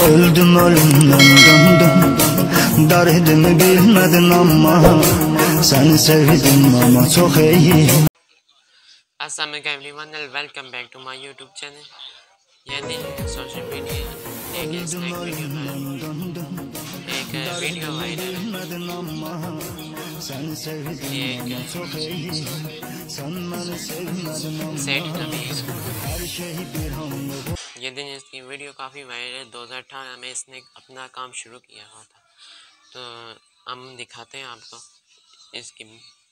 Öldüm ölümden döndüm, derdimi bilmedin ama seni sevdim ama çok iyi. Assalamualaikum everyone and welcome back to my YouTube channel. ये दिन social media एक snack video viral ये दिन इसकी video काफ़ी viral है। 2018 में इसने अपना काम शुरू किया हुआ था, तो हम दिखाते हैं आपको इसकी।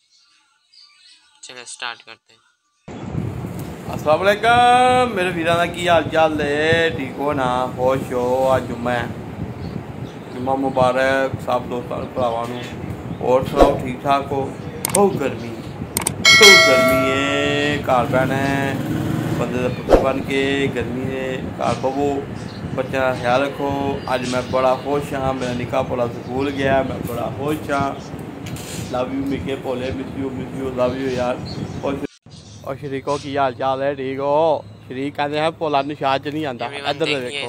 चलो स्टार्ट करते हैं। अस्सलाम वालेकुम मेरे वीरां दा की हाल चाल है? ठीक हो ना? खुश हो? अज जुम्मा है, जुम्मा मुबारक सब दोस्तों भरावां नूं। और सुनाओ ठीक ठाक हो? बहुत गर्मी है, घर पैना है बंदे दा पुत्तर बन के। गर्मी है घर बवो, बच्चों का ख्याल रखो। अज मैं बड़ा खुश हाँ, मेरा निक्का भोला स्कूल गया, मैं बड़ा खुश हाँ। लव यू मिके भोले, मिस यू लव यू यार। और शरीको की हाल चाल है? ठीक हो? शरीक कहते हैं भोला निशाद च नहीं आता। इधर देखो,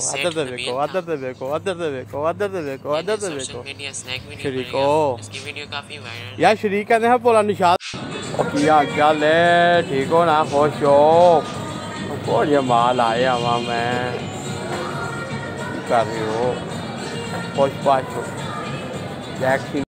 शरीको यार, शरीक कहते हैं भोला निशाद। और की हाल चाल है? ठीक हो ना? खुश हो? बहुत ये माल आया वहाँ मैं कर रही हो, खुश पाश हो।